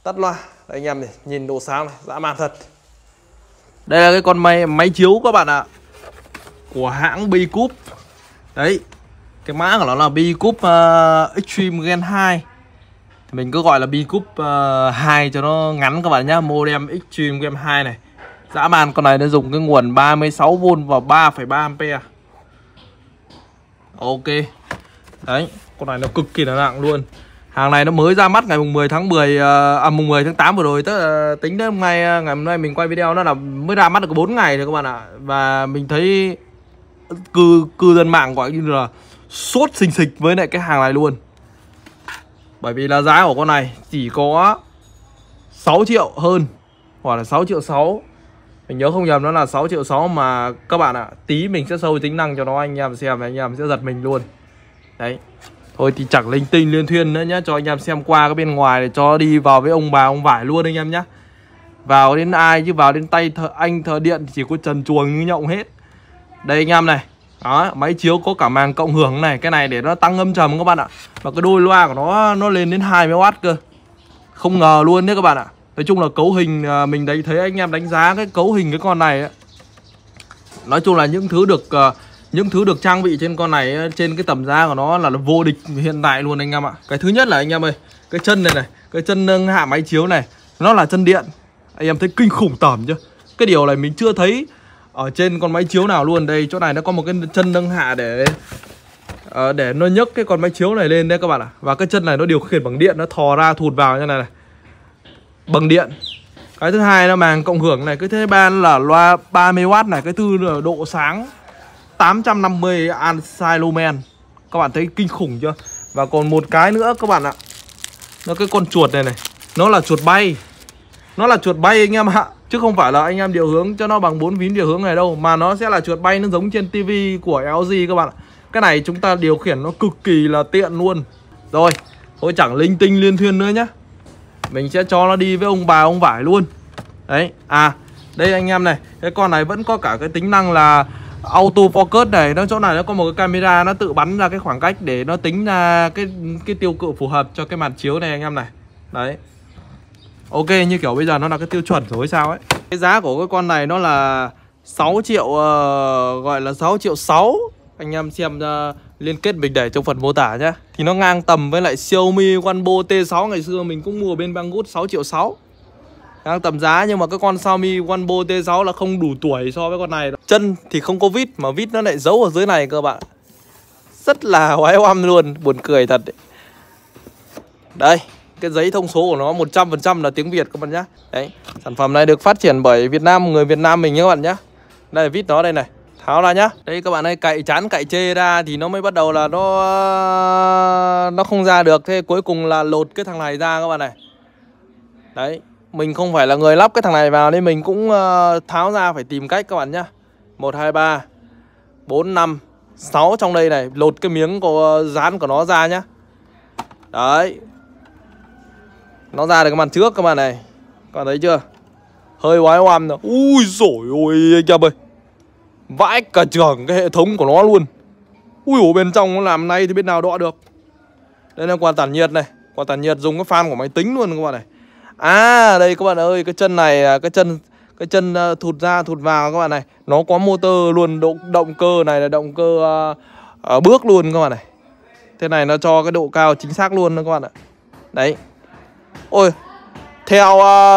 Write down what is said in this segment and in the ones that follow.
Tắt loa. Đây anh em này, nhìn độ sáng này, dã man thật. Đây là cái con máy chiếu các bạn ạ, của hãng B-Cup. Đấy, cái mã của nó là B-Cup Extreme Gen 2. Thì mình cứ gọi là B-Cup 2 cho nó ngắn các bạn nhá. Modem Extreme Gen 2 này. Dã man, con này nó dùng cái nguồn 36V và 3,3A. Ok. Đấy, con này nó cực kỳ là nặng luôn. Hàng này nó mới ra mắt ngày mùng 10 tháng 10 mùng 10 tháng 8 vừa rồi, tức là tính đến ngày hôm nay mình quay video nó là mới ra mắt được có 4 ngày rồi các bạn ạ. Và mình thấy cư dân mạng gọi như là sốt xình xịch với lại cái hàng này luôn. Bởi vì là giá của con này chỉ có 6 triệu hơn, hoặc là 6 triệu 6. Mình nhớ không nhầm nó là 6 triệu 6 mà các bạn ạ. Tí mình sẽ sâu tính năng cho nó anh em xem, anh em sẽ giật mình luôn. Đấy. Thôi thì chẳng linh tinh liên thuyên nữa nhá, cho anh em xem qua cái bên ngoài để cho đi vào với ông bà ông vải luôn anh em nhá. Vào đến ai chứ vào đến tay anh thợ điện thì chỉ có trần truồng như nhộng hết. Đây anh em này. Đó, máy chiếu có cả màng cộng hưởng này, cái này để nó tăng âm trầm các bạn ạ. Và cái đôi loa của nó lên đến 20W cơ. Không ngờ luôn đấy các bạn ạ. Nói chung là cấu hình mình thấy anh em đánh giá cái cấu hình cái con này ấy. Nói chung là những thứ được trang bị trên con này, trên cái tầm giá của nó là vô địch hiện tại luôn anh em ạ. Cái thứ nhất là anh em ơi, cái chân này này, cái chân nâng hạ máy chiếu này, nó là chân điện. Anh em thấy kinh khủng tởm chưa? Cái điều này mình chưa thấy ở trên con máy chiếu nào luôn. Đây, chỗ này nó có một cái chân nâng hạ để nó nhấc cái con máy chiếu này lên đấy các bạn ạ. Và cái chân này nó điều khiển bằng điện, nó thò ra thụt vào như này này, bằng điện. Cái thứ hai là màng cộng hưởng này. Cái thứ ba là loa 30W này. Cái thứ là độ sáng 850 Ansai Lumen. Các bạn thấy kinh khủng chưa? Và còn một cái nữa các bạn ạ, nó cái con chuột này này, nó là chuột bay. Nó là chuột bay anh em ạ, chứ không phải là anh em điều hướng cho nó bằng 4 phím điều hướng này đâu, mà nó sẽ là chuột bay, nó giống trên tivi của LG các bạn ạ. Cái này chúng ta điều khiển nó cực kỳ là tiện luôn. Rồi, thôi chẳng linh tinh liên thuyên nữa nhá. Mình sẽ cho nó đi với ông bà ông vải luôn. Đấy, đây anh em này, cái con này vẫn có cả cái tính năng là auto focus này. Nó chỗ này nó có một cái camera, nó tự bắn ra cái khoảng cách để nó tính ra cái tiêu cự phù hợp cho cái màn chiếu này anh em này. Đấy. Ok, như kiểu bây giờ nó là cái tiêu chuẩn rồi sao ấy. Cái giá của cái con này nó là 6 triệu, gọi là 6 triệu 6. Anh em xem liên kết mình để trong phần mô tả nhá. Thì nó ngang tầm với lại Xiaomi Wanbo T6 ngày xưa mình cũng mua bên Banggood 6 triệu 6. Ngang tầm giá, nhưng mà cái con Xiaomi Wanbo T6 là không đủ tuổi so với con này. Chân thì không có vít, mà vít nó lại giấu ở dưới này cơ bạn. Rất là oái oăm luôn, buồn cười thật đấy. Đây, cái giấy thông số của nó 100% là tiếng Việt các bạn nhá. Đấy, sản phẩm này được phát triển bởi người Việt Nam mình nhá các bạn nhá. Đây là vít nó đây này, tháo ra nhá. Đây các bạn ơi, cạy chán cạy chê ra thì nó mới bắt đầu là nó không ra được. Thế cuối cùng là lột cái thằng này ra các bạn này. Đấy, mình không phải là người lắp cái thằng này vào nên mình cũng tháo ra, phải tìm cách các bạn nhá. 1, 2, 3, 4, 5, 6 trong đây này. Lột cái miếng dán của nó ra nhá. Đấy, nó ra được cái màn trước các bạn này. Các bạn thấy chưa? Hơi oái oăm rồi. Ui dồi ôi anh em ơi, vãi cả trường cái hệ thống của nó luôn. Ui ổ, bên trong nó làm này thì bên nào đọ được. Đây là quạt tản nhiệt này. Quạt tản nhiệt dùng cái fan của máy tính luôn các bạn này. Đây các bạn ơi, cái chân này, cái chân thụt ra thụt vào các bạn này. Nó có motor luôn, động cơ này là động cơ bước luôn các bạn này. Thế này nó cho cái độ cao chính xác luôn đó các bạn ạ. Đấy. Ôi, theo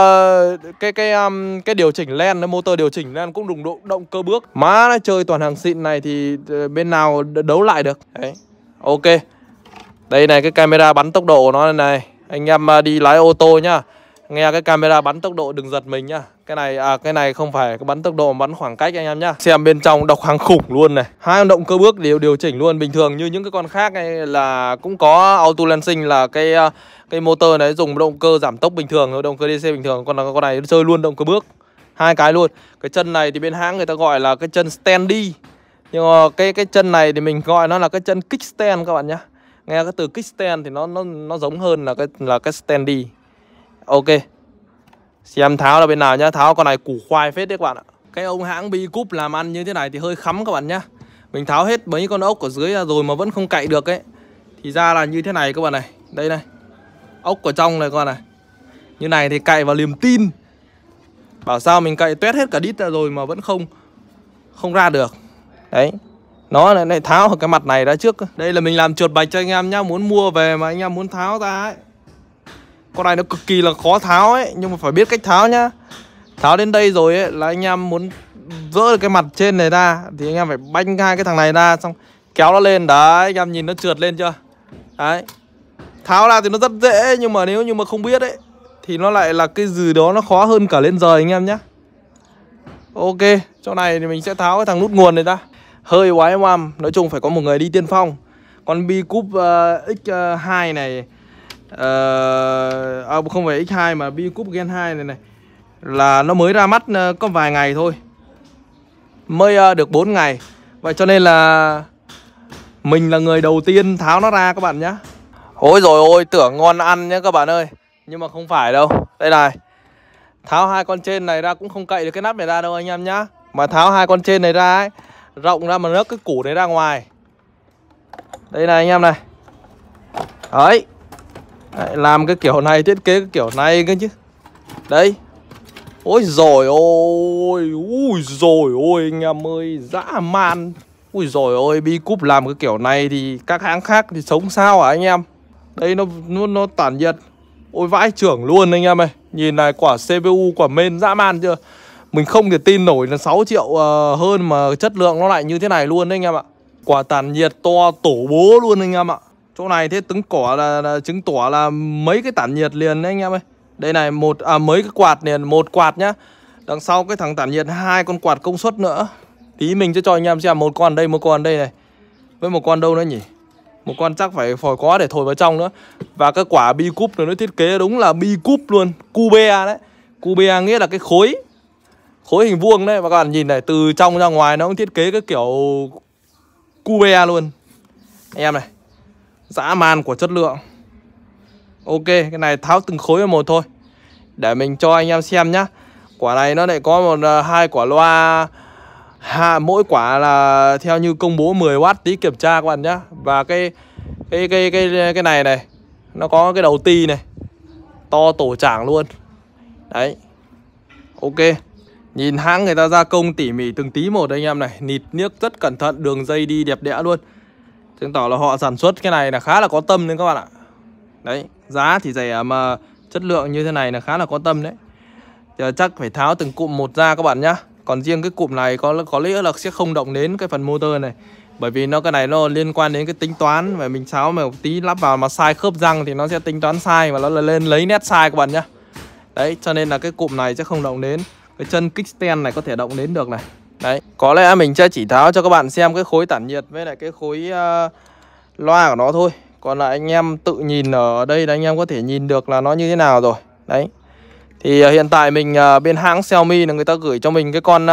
cái điều chỉnh len, cái motor điều chỉnh len cũng dùng động cơ bước. Má nó chơi toàn hàng xịn này thì bên nào đấu lại được. Đấy. Ok. Đây này, cái camera bắn tốc độ của nó này. Anh em đi lái ô tô nhá, nghe cái camera bắn tốc độ đừng giật mình nhá. Cái này không phải cái bắn tốc độ mà bắn khoảng cách anh em nhá. Xem bên trong độc hàng khủng luôn này. Hai con động cơ bước đều điều chỉnh luôn. Bình thường như những cái con khác này là cũng có auto lensing, là cái motor này dùng động cơ giảm tốc bình thường, động cơ DC bình thường. Con này nó chơi luôn động cơ bước, hai cái luôn. Cái chân này thì bên hãng người ta gọi là cái chân standy, nhưng mà cái chân này thì mình gọi nó là cái chân kickstand các bạn nhá. Nghe cái từ kickstand thì nó giống hơn là cái standy. Ok. Xem tháo là bên nào nhá. Tháo con này củ khoai phết đấy các bạn ạ. Cái ông hãng B-Cup làm ăn như thế này thì hơi khắm các bạn nhá. Mình tháo hết mấy con ốc ở dưới ra rồi mà vẫn không cạy được ấy. Thì ra là như thế này các bạn này. Đây này, ốc ở trong này các bạn này. Như này thì cậy vào liềm tin. Bảo sao mình cậy tuét hết cả đít ra rồi mà vẫn không ra được. Đấy. Nó lại tháo cái mặt này ra trước. Đây là mình làm chuột bạch cho anh em nhá. Muốn mua về mà anh em muốn tháo ra ấy, con này nó cực kỳ là khó tháo ấy, nhưng mà phải biết cách tháo nhá. Tháo đến đây rồi ấy là anh em muốn vỡ được cái mặt trên này ra thì anh em phải banh hai cái thằng này ra, xong kéo nó lên. Đấy, anh em nhìn nó trượt lên chưa? Đấy. Tháo ra thì nó rất dễ, nhưng mà nếu như mà không biết ấy thì nó lại là cái gì đó nó khó hơn cả lên rời anh em nhé. Ok, chỗ này thì mình sẽ tháo cái thằng nút nguồn này ra. Hơi oái oăm, nói chung phải có một người đi tiên phong. Con B-Cube X2 này không phải X2 mà B-Cube Gen 2 này là nó mới ra mắt có vài ngày thôi, mới được 4 ngày. Vậy cho nên là mình là người đầu tiên tháo nó ra các bạn nhé. Ôi rồi ôi, tưởng ngon ăn nhé các bạn ơi, nhưng mà không phải đâu. Đây này, tháo hai con trên này ra cũng không cậy được cái nắp này ra đâu anh em nhá. Mà tháo hai con trên này ra ấy, rộng ra mà nấc cái củ này ra ngoài. Đây này anh em này. Đấy. Đấy, làm cái kiểu này, thiết kế cái kiểu này cơ chứ. Đấy. Ôi rồi ôi, ui rồi ôi anh em ơi, dã man. Ui rồi ôi, B-Cube làm cái kiểu này thì các hãng khác thì sống sao hả anh em? Đây nó tản nhiệt. Ôi vãi chưởng luôn anh em ơi. Nhìn này, quả CPU, quả main dã man chưa? Mình không thể tin nổi là 6 triệu hơn mà chất lượng nó lại như thế này luôn đấy anh em ạ. Quả tản nhiệt to tổ bố luôn anh em ạ. Chỗ này thế chứng tỏ là chứng tỏ là mấy cái tản nhiệt liền đấy anh em ơi. Đây này, mấy cái quạt liền, một quạt nhá. Đằng sau cái thằng tản nhiệt 2 con quạt công suất nữa. Tí mình sẽ cho anh em xem, một con đây, một con đây này. Với một con đâu nữa nhỉ? Một con chắc phải có để thổi vào trong nữa. Và cái quả B-Cube này nó thiết kế đúng là B-Cube luôn, Cubea đấy. Cubea nghĩa là cái khối hình vuông đấy. Và các bạn nhìn này, từ trong ra ngoài nó cũng thiết kế cái kiểu Cubea luôn anh em này. Dã man của chất lượng. Ok, cái này tháo từng khối một thôi để mình cho anh em xem nhá. Quả này nó lại có hai quả loa, mỗi quả là theo như công bố 10W, tí kiểm tra các bạn nhá. Và cái này này, nó có cái đầu ti này, to tổ chảng luôn. Đấy. Ok. Nhìn hãng người ta gia công tỉ mỉ từng tí một anh em này, nịt niếc rất cẩn thận, đường dây đi đẹp đẽ luôn. Chứng tỏ là họ sản xuất cái này là khá là có tâm đấy các bạn ạ. Đấy, giá thì rẻ mà chất lượng như thế này là khá là có tâm đấy. Giờ chắc phải tháo từng cụm một ra các bạn nhá. Còn riêng cái cụm này có lẽ là sẽ không động đến cái phần motor này, bởi vì cái này nó liên quan đến cái tính toán. Và mình tháo mà một tí lắp vào mà sai khớp răng thì nó sẽ tính toán sai và nó là lên lấy nét sai các bạn nhá. Đấy, cho nên là cái cụm này sẽ không động đến. Cái chân kickstand này có thể động đến được này. Đấy, có lẽ mình sẽ chỉ tháo cho các bạn xem cái khối tản nhiệt với lại cái khối loa của nó thôi. Còn lại anh em tự nhìn ở đây là anh em có thể nhìn được là nó như thế nào rồi. Đấy. Thì hiện tại mình bên hãng Xiaomi là người ta gửi cho mình cái con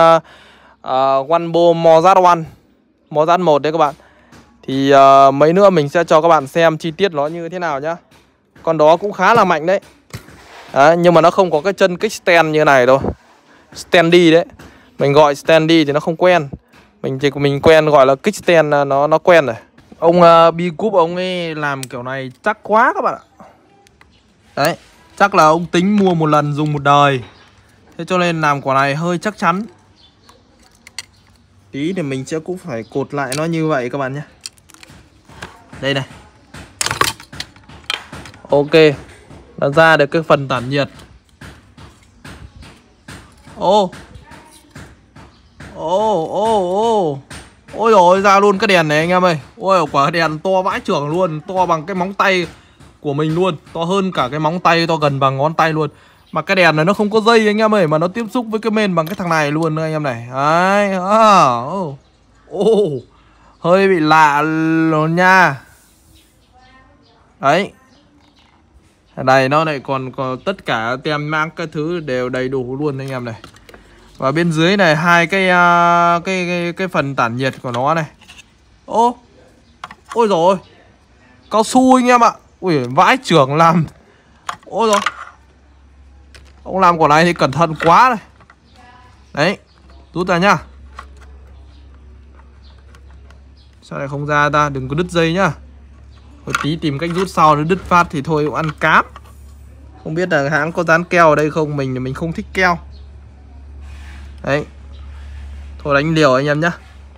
OnePo Mozart 1 đấy các bạn. Thì mấy nữa mình sẽ cho các bạn xem chi tiết nó như thế nào nhá. Con đó cũng khá là mạnh đấy. Đấy, nhưng mà nó không có cái chân kickstand như này đâu. Standy đấy. Mình gọi standy thì nó không quen. Mình quen gọi là kickstand, nó quen rồi. Ông B-Cube ông ấy làm kiểu này chắc quá các bạn ạ. Đấy, chắc là ông tính mua một lần dùng một đời. Thế cho nên làm quả này hơi chắc chắn. Tí thì mình sẽ cũng phải cột lại nó như vậy các bạn nhé. Đây này. Ok. Nó ra được cái phần tản nhiệt. Ôi rồi ra luôn cái đèn này anh em ơi. Ôi quả đèn to vãi chưởng luôn. To bằng cái móng tay của mình luôn. To hơn cả cái móng tay, to gần bằng ngón tay luôn. Mà cái đèn này nó không có dây anh em ơi, mà nó tiếp xúc với cái main bằng cái thằng này luôn anh em này. Đấy. Hơi bị lạ rồi nha. Đấy. Ở đây nó lại còn có tất cả tem mang các thứ đều đầy đủ luôn anh em này. Và bên dưới này hai cái phần tản nhiệt của nó này. Ôi rồi. Cao su anh em ạ. Ui vãi chưởng làm. Ôi rồi. Ông làm quả này thì cẩn thận quá này. Đấy. Rút ra nhá. Sao lại không ra ta? Đừng có đứt dây nhá. Một tí tìm cách rút sau, nó đứt phát thì thôi ăn cám. Không biết là hãng có dán keo ở đây không, mình thì mình không thích keo. Đấy. Thôi đánh liều anh em nhá.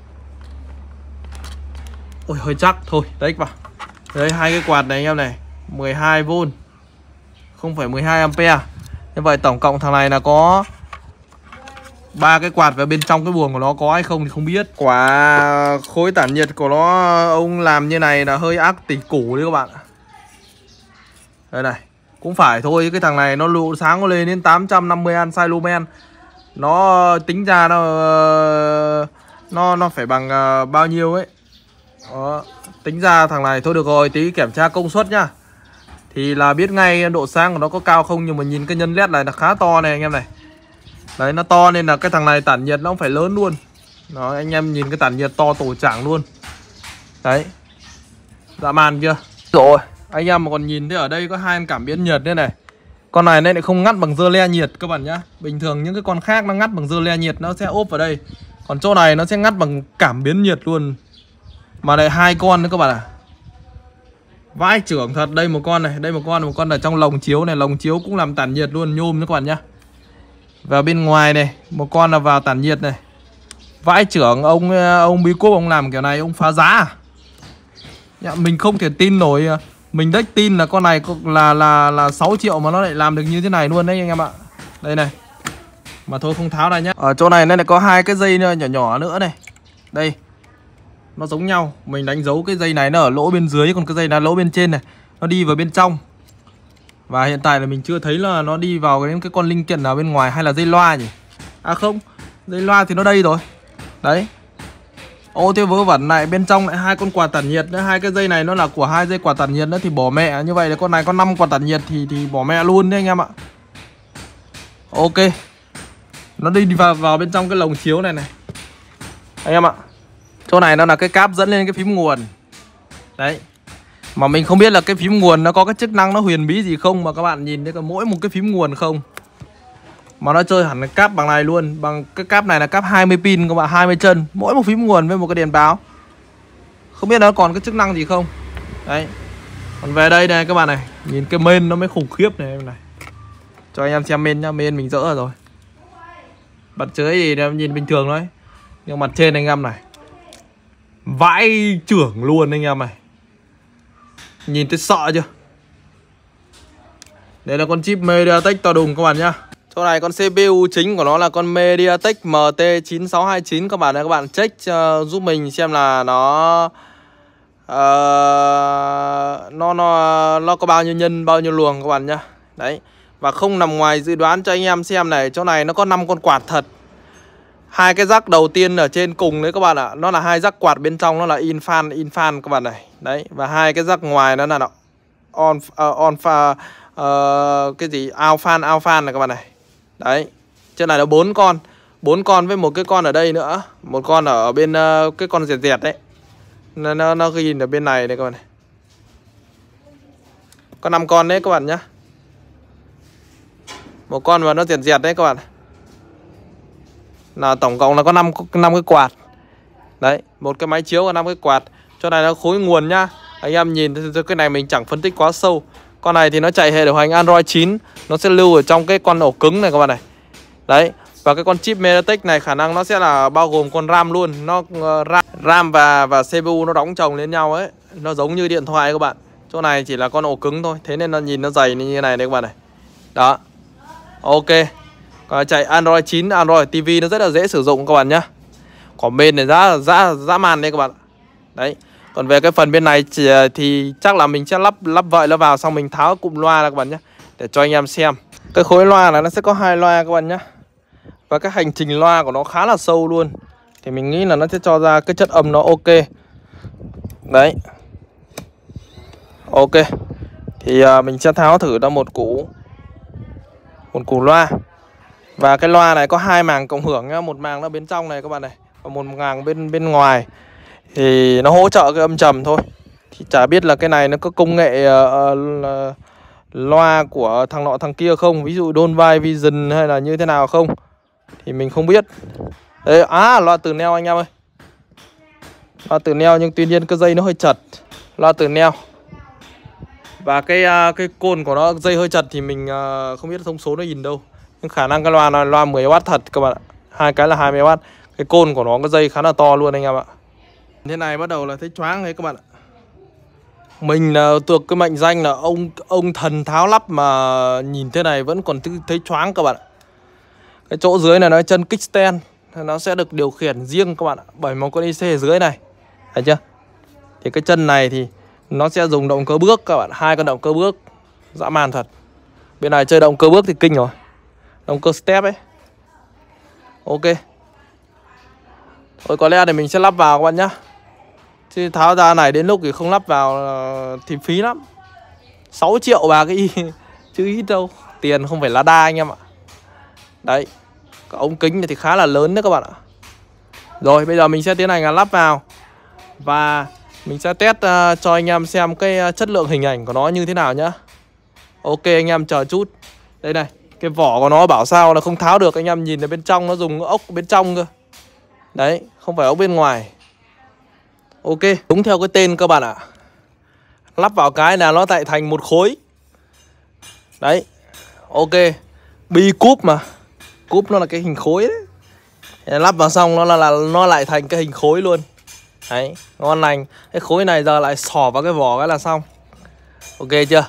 Ôi hơi chắc, thôi đấy vào. Đấy hai cái quạt này anh em này, 12V, không phải 12A. Như vậy tổng cộng thằng này là có 3 cái quạt, và bên trong cái buồng của nó có hay không thì không biết. Quả khối tản nhiệt của nó ông làm như này là hơi ác tỷ củ đấy các bạn ạ. Đây này, cũng phải thôi, cái thằng này nó lụ sáng có lên đến 850A sai lumen. Nó tính ra nó phải bằng bao nhiêu ấy. Đó, tính ra thằng này thôi được rồi, tí kiểm tra công suất nhá. Thì là biết ngay độ sáng của nó có cao không, nhưng mà nhìn cái nhân led này là khá to này anh em này. Đấy, nó to nên là cái thằng này tản nhiệt nó cũng phải lớn luôn. Đó, anh em nhìn cái tản nhiệt to tổ chảng luôn. Đấy. Dã man chưa? Rồi, anh em mà còn nhìn thấy ở đây có hai con cảm biến nhiệt đây này. Con này lại không ngắt bằng dơ le nhiệt các bạn nhá. Bình thường những cái con khác nó ngắt bằng dơ le nhiệt nó sẽ ốp vào đây. Còn chỗ này nó sẽ ngắt bằng cảm biến nhiệt luôn. Mà lại hai con nữa các bạn à. Vãi trưởng thật. Đây một con này, đây một con ở trong lồng chiếu này. Lồng chiếu cũng làm tản nhiệt luôn, nhôm nữa các bạn nhá. Và bên ngoài này, một con là vào tản nhiệt này. Vãi trưởng, ông Bí Quốc ông làm kiểu này ông phá giá à? Mình không thể tin nổi. Mình đếch tin là con này là 6 triệu mà nó lại làm được như thế này luôn đấy anh em ạ. Đây này. Mà thôi không tháo ra nhá. Ở chỗ này lại có hai cái dây nhỏ nhỏ nữa này. Đây. Nó giống nhau. Mình đánh dấu cái dây này nó ở lỗ bên dưới, còn cái dây là lỗ bên trên này. Nó đi vào bên trong. Và hiện tại là mình chưa thấy là nó đi vào cái con linh kiện nào bên ngoài, hay là dây loa nhỉ? À không, dây loa thì nó đây rồi. Đấy. Ô thế vớ vẩn này, bên trong lại hai con quạt tản nhiệt nữa. Hai cái dây này nó là của hai dây quạt tản nhiệt nữa thì bỏ mẹ. Như vậy là con này có 5 quạt tản nhiệt thì bỏ mẹ luôn đấy anh em ạ. Ok. Nó đi vào bên trong cái lồng chiếu này này anh em ạ. Chỗ này nó là cái cáp dẫn lên cái phím nguồn. Đấy. Mà mình không biết là cái phím nguồn nó có cái chức năng nó huyền bí gì không, mà các bạn nhìn thấy có mỗi một cái phím nguồn không. Mà nó chơi hẳn cái cáp bằng này luôn. Bằng cái cáp này là cáp 20 pin các bạn, 20 chân. Mỗi một phím nguồn với một cái đèn báo. Không biết nó còn cái chức năng gì không. Đấy. Còn về đây này các bạn này, nhìn cái main nó mới khủng khiếp này em này. Cho anh em xem main nhá, main mình dỡ rồi. Mặt dưới thì em nhìn bình thường đấy. Nhưng mặt trên anh em này, vãi trưởng luôn anh em này. Nhìn thấy sợ chưa. Đây là con chip MediaTek to đùng các bạn nhá. Chỗ này con CPU chính của nó là con MediaTek MT9629 các bạn. Các bạn check giúp mình xem là nó có bao nhiêu nhân, bao nhiêu luồng các bạn nhá. Đấy. Và không nằm ngoài dự đoán cho anh em xem này. Chỗ này nó có 5 con quạt thật. Hai cái rắc đầu tiên ở trên cùng đấy các bạn ạ. Nó là hai rắc quạt, bên trong nó là in fan các bạn này. Đấy. Và hai cái rắc ngoài nó là cái gì out fan này các bạn này. Đấy. Trên này là 4 con. 4 con với một cái con ở đây nữa. Một con ở bên cái con dẹt đấy. Nó ghi ở bên này đây các bạn này. Có 5 con đấy các bạn nhá. Một con và nó dẹt đấy các bạn. Là tổng cộng là có 5 cái quạt. Đấy, một cái máy chiếu và 5 cái quạt. Chỗ này là khối nguồn nhá. Anh em nhìn cái này mình chẳng phân tích quá sâu. Con này thì nó chạy hệ điều hành Android 9. Nó sẽ lưu ở trong cái con ổ cứng này các bạn này. Đấy. Và cái con chip MediaTek này khả năng nó sẽ là bao gồm con RAM luôn. Nó RAM và CPU nó đóng chồng lên nhau ấy. Nó giống như điện thoại các bạn. Chỗ này chỉ là con ổ cứng thôi. Thế nên nó nhìn nó dày như này đấy các bạn này. Đó. Ok. Còn chạy Android 9, Android TV nó rất là dễ sử dụng các bạn nhá. Còn bên này dã man đây các bạn. Đấy. Còn về cái phần bên này thì chắc là mình sẽ lắp vậy nó vào, xong mình tháo cụm loa ra các bạn nhé, để cho anh em xem. Cái khối loa này nó sẽ có 2 loa các bạn nhé. Và cái hành trình loa của nó khá là sâu luôn. Thì mình nghĩ là nó sẽ cho ra cái chất âm nó ok. Đấy. Ok. Thì mình sẽ tháo thử ra một củ loa. Và cái loa này có 2 màng cộng hưởng nhá. Một màng nó bên trong này các bạn này, và một màng bên ngoài. Thì nó hỗ trợ cái âm trầm thôi. Thì chả biết là cái này nó có công nghệ loa của thằng nọ thằng kia không. Ví dụ Dolby Vision hay là như thế nào không, thì mình không biết. Đấy, loa từ neo anh em ơi. Loa từ neo nhưng tuy nhiên cái dây nó hơi chật. Loa từ neo. Và cái côn của nó dây hơi chật thì mình không biết thông số nó nhìn đâu. Nhưng khả năng cái loa này loa 10W thật các bạn ạ. Hai cái là 20W. Cái côn của nó có dây khá là to luôn anh em ạ. Thế này bắt đầu là thấy choáng đấy các bạn ạ. Mình là thuộc cái mệnh danh là ông thần tháo lắp mà nhìn thế này vẫn còn thấy choáng các bạn ạ. Cái chỗ dưới này nó chân kickstand, nó sẽ được điều khiển riêng các bạn ạ, bởi một con IC ở dưới này. Thấy chưa? Thì cái chân này thì nó sẽ dùng động cơ bước các bạn, hai con động cơ bước dã man thật. Bên này chơi động cơ bước thì kinh rồi. Động cơ step ấy. Ok. Thôi có lẽ thì mình sẽ lắp vào các bạn nhá. Chứ tháo ra này đến lúc thì không lắp vào thì phí lắm. 6 triệu bà cái chứ ít đâu. Tiền không phải là đa anh em ạ. Đấy. Cái ống kính này thì khá là lớn đấy các bạn ạ. Rồi bây giờ mình sẽ tiến hành là lắp vào. Và mình sẽ test cho anh em xem cái chất lượng hình ảnh của nó như thế nào nhá. Ok anh em chờ chút. Đây này, cái vỏ của nó bảo sao là không tháo được. Anh em nhìn ở bên trong nó dùng ốc bên trong cơ. Đấy, không phải ốc bên ngoài. Ok, đúng theo cái tên các bạn ạ. Lắp vào cái là nó lại thành một khối. Đấy. Ok. Bi cúp mà. Cúp nó là cái hình khối đấy. Lắp vào xong nó lại thành cái hình khối luôn. Đấy, ngon lành. Cái khối này giờ lại xỏ vào cái vỏ cái là xong. Ok chưa?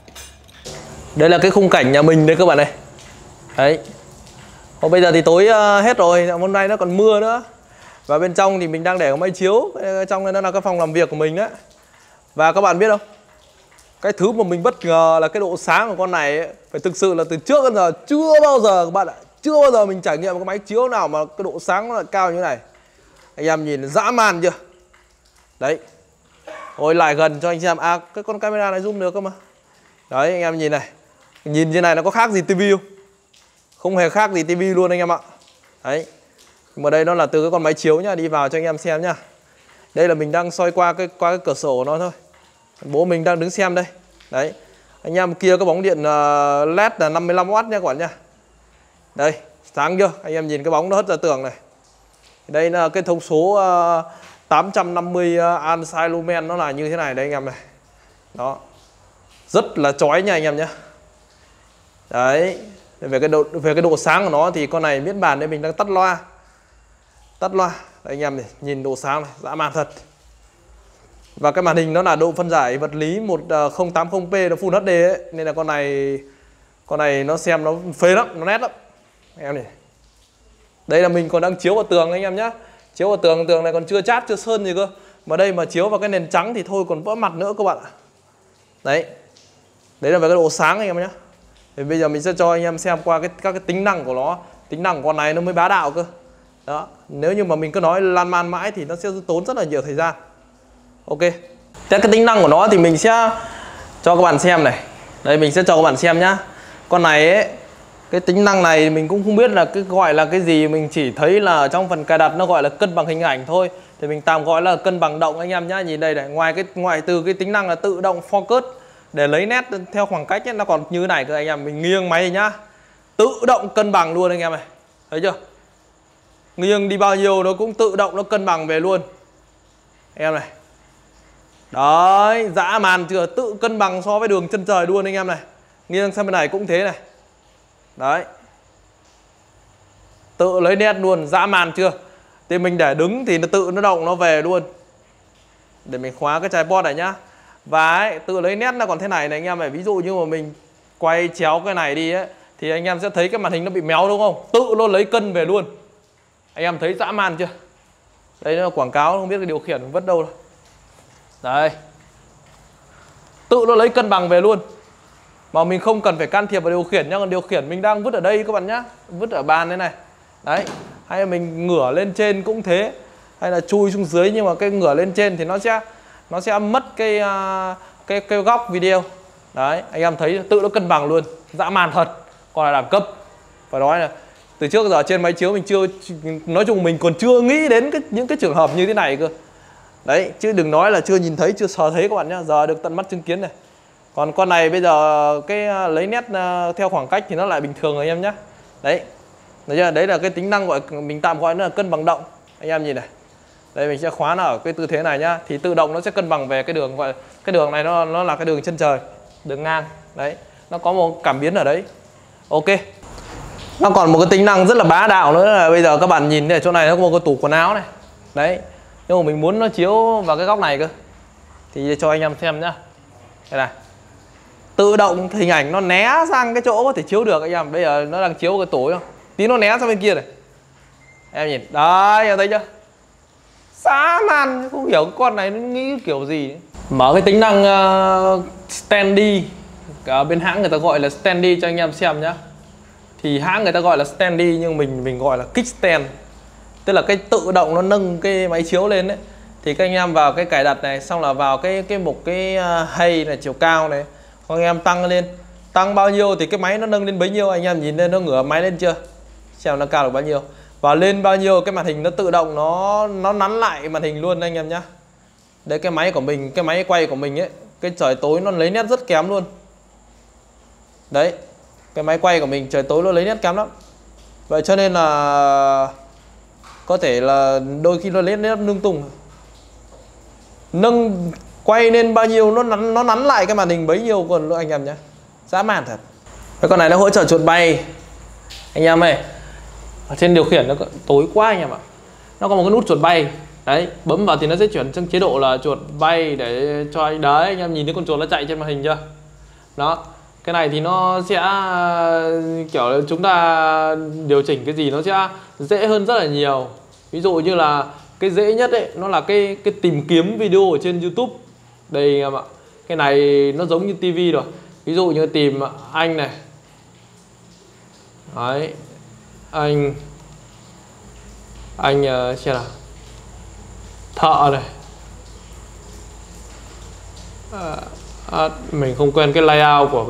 Đây là cái khung cảnh nhà mình đấy các bạn này. Đấy. Còn bây giờ thì tối hết rồi, hôm nay nó còn mưa nữa. Và bên trong thì mình đang để cái máy chiếu. Trong này nó là cái phòng làm việc của mình đấy. Và các bạn biết không, cái thứ mà mình bất ngờ là cái độ sáng của con này ấy, phải thực sự là từ trước đến giờ chưa bao giờ các bạn ạ, chưa bao giờ mình trải nghiệm một cái máy chiếu nào mà cái độ sáng nó lại cao như thế này. Anh em nhìn dã man chưa? Đấy. Ôi lại gần cho anh xem. À cái con camera này zoom được cơ mà. Đấy anh em nhìn này. Nhìn như này nó có khác gì tivi không? Không hề khác gì tivi luôn anh em ạ. Đấy. Nhưng mà đây nó là từ cái con máy chiếu nhá, đi vào cho anh em xem nhá. Đây là mình đang soi qua cái cửa sổ của nó thôi. Bố mình đang đứng xem đây. Đấy. Anh em kia có bóng điện LED là 55W nha các bạn nha. Đây, sáng chưa? Anh em nhìn cái bóng nó hất ra tường này. Đây là cái thông số 850 ANSI lumen nó là như thế này đây anh em này. Đó. Rất là chói nha anh em nhé. Đấy. Về cái độ sáng của nó thì con này miễn bàn đây mình đang tắt loa. Tắt loa. Đây anh em này, nhìn độ sáng này, dã man thật. Và cái màn hình nó là độ phân giải vật lý 1080p nó Full HD ấy, nên là con này nó xem nó phê lắm, nó nét lắm. Anh em này. Đây là mình còn đang chiếu vào tường anh em nhé. Chiếu vào tường này còn chưa chát, chưa sơn gì cơ. Mà đây mà chiếu vào cái nền trắng thì thôi còn vỡ mặt nữa các bạn ạ. Đấy. Đấy là về cái độ sáng anh em nhé. Thì bây giờ mình sẽ cho anh em xem qua các cái tính năng của nó. Tính năng của con này nó mới bá đạo cơ. Đó. Nếu như mà mình cứ nói lan man mãi thì nó sẽ tốn rất là nhiều thời gian. Ok. Thế cái tính năng của nó thì mình sẽ cho các bạn xem này. Đây mình sẽ cho các bạn xem nhá. Con này ấy, cái tính năng này mình cũng không biết là cái gọi là cái gì. Mình chỉ thấy là trong phần cài đặt nó gọi là cân bằng hình ảnh thôi. Thì mình tạm gọi là cân bằng động anh em nhá. Nhìn đây này, ngoài từ cái tính năng là tự động focus để lấy nét theo khoảng cách ấy, nó còn như thế này cơ anh em. Mình nghiêng máy nhá, tự động cân bằng luôn anh em này. Thấy chưa? Nghiêng đi bao nhiêu nó cũng tự động nó cân bằng về luôn. Anh em này. Đấy, dã man chưa? Tự cân bằng so với đường chân trời luôn anh em này. Nghiêng sang bên này cũng thế này. Đấy. Tự lấy nét luôn, dã man chưa? Thì mình để đứng thì nó tự nó động nó về luôn. Để mình khóa cái tripod này nhá. Và ấy, tự lấy nét nó còn thế này này anh em này. Ví dụ như mà mình quay chéo cái này đi ấy, thì anh em sẽ thấy cái màn hình nó bị méo đúng không? Tự nó lấy cân về luôn. Anh em thấy dã man chưa? Đây nó là quảng cáo, không biết cái điều khiển vứt đâu rồi. Đây. Tự nó lấy cân bằng về luôn. Mà mình không cần phải can thiệp vào điều khiển nhá. Còn điều khiển mình đang vứt ở đây các bạn nhá. Vứt ở bàn thế này. Đấy. Hay là mình ngửa lên trên cũng thế. Hay là chui xuống dưới, nhưng mà cái ngửa lên trên thì nó sẽ mất cái góc video. Đấy, anh em thấy tự nó cân bằng luôn, dã man thật. Còn là đẳng cấp. Phải nói là từ trước giờ trên máy chiếu mình chưa, nói chung mình còn chưa nghĩ đến những cái trường hợp như thế này cơ. Đấy, chứ đừng nói là chưa nhìn thấy, chưa sờ thấy các bạn nhá. Giờ được tận mắt chứng kiến này. Còn con này bây giờ cái lấy nét theo khoảng cách thì nó lại bình thường rồi anh em nhé. Đấy. Đấy là cái tính năng gọi mình tạm gọi nó là cân bằng động. Anh em nhìn này. Đây mình sẽ khóa nó ở cái tư thế này nhá, thì tự động nó sẽ cân bằng về cái đường, gọi cái đường này nó là cái đường chân trời. đường ngang. Đấy, nó có một cảm biến ở đấy. Ok. Nó còn một cái tính năng rất là bá đạo nữa là bây giờ các bạn nhìn ở chỗ này nó có một cái tủ quần áo này. Đấy, nhưng mà mình muốn nó chiếu vào cái góc này cơ thì cho anh em xem nhá. Đây này, tự động hình ảnh nó né sang cái chỗ có thể chiếu được anh em. Bây giờ nó đang chiếu cái tủ không, tí nó né sang bên kia này, em nhìn đấy, em thấy chưa, dã man. Không hiểu con này nó nghĩ kiểu gì ấy. Mở cái tính năng standy, ở bên hãng người ta gọi là standy cho anh em xem nhá. Thì hãng người ta gọi là standy nhưng mình gọi là kickstand, tức là cái tự động nó nâng cái máy chiếu lên đấy. Thì các anh em vào cái cài đặt này, xong là vào cái mục cái hay này, chiều cao này, các anh em tăng lên, tăng bao nhiêu thì cái máy nó nâng lên bấy nhiêu. Anh em nhìn lên nó ngửa máy lên chưa, xem nó cao được bao nhiêu, và lên bao nhiêu cái màn hình nó tự động nó nắn lại màn hình luôn anh em nhá. Đấy, cái máy của mình, cái máy quay của mình ấy, cái trời tối nó lấy nét rất kém luôn. Đấy, cái máy quay của mình trời tối nó lấy nét kém lắm. Vậy cho nên là có thể là đôi khi nó lấy nét lung tung. Nâng quay lên bao nhiêu nó nắn lại cái màn hình bấy nhiêu còn anh em nhé, dã man thật. Cái con này nó hỗ trợ chuột bay anh em ơi. Ở trên điều khiển nó tối quá anh em ạ. Nó có một cái nút chuột bay. Đấy, bấm vào thì nó sẽ chuyển sang chế độ là chuột bay để cho anh đấy, anh em nhìn thấy con chuột nó chạy trên màn hình chưa. Đó, cái này thì nó sẽ kiểu chúng ta điều chỉnh cái gì nó sẽ dễ hơn rất là nhiều. Ví dụ như là cái dễ nhất ấy, nó là cái tìm kiếm video ở trên YouTube. Đây anh em ạ. Cái này nó giống như tivi rồi. Ví dụ như tìm anh này. Đấy, anh xem nào, thợ này. Mình không quen cái layout của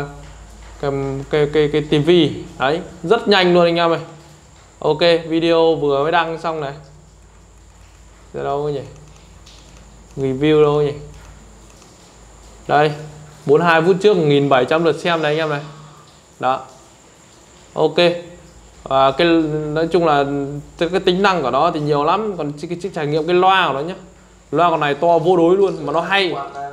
cái tivi. Đấy, rất nhanh luôn anh em ơi. Ok, video vừa mới đăng xong này. Giờ đâu nhỉ, review đâu nhỉ. Đây, 42 phút trước 1700 lượt xem này anh em này. Đó. Ok. Và cái nói chung là cái tính năng của nó thì nhiều lắm. Còn cái trải nghiệm cái loa của nó nhá, loa con này to vô đối luôn mà nó hay.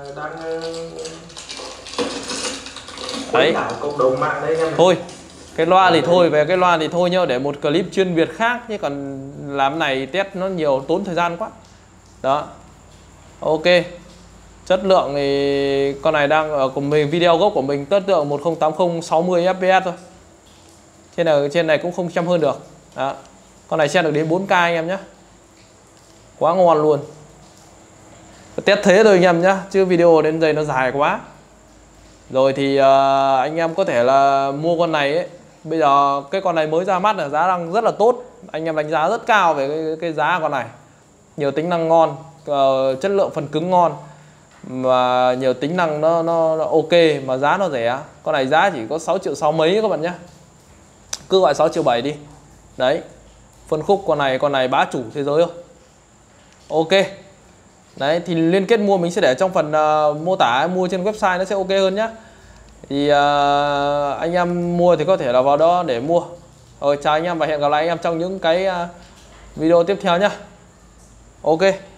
Đấy. Thôi, cái loa thì thôi, về cái loa thì thôi nhá, để một clip chuyên biệt khác, chứ còn làm này test nó nhiều tốn thời gian quá. Đó. Ok. Chất lượng thì con này đang ở của mình, video gốc của mình chất lượng 1080 60 fps thôi. Trên này cũng không xem hơn được. Đó. Con này xem được đến 4K anh em nhé. Quá ngon luôn. Test thế thôi anh em nhé, chứ video đến đây nó dài quá. Rồi thì anh em có thể là mua con này ấy. Bây giờ cái con này mới ra mắt là giá đang rất là tốt. Anh em đánh giá rất cao về cái giá con này. Nhiều tính năng ngon, chất lượng phần cứng ngon, và nhiều tính năng nó ok, mà giá nó rẻ. Con này giá chỉ có 6 triệu 6 mấy các bạn nhé, cứ gọi 6 triệu 7 đi. Đấy, phân khúc con này bá chủ thế giới thôi. Ok. Đấy, thì liên kết mua mình sẽ để trong phần mô tả, mua trên website nó sẽ ok hơn nhé. Thì anh em mua thì có thể là vào đó để mua. Rồi, chào anh em và hẹn gặp lại anh em trong những cái video tiếp theo nhé. Ok.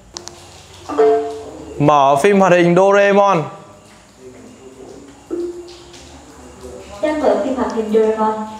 Mở phim hoạt hình Doraemon. Đang mở phim hoạt hình Doraemon.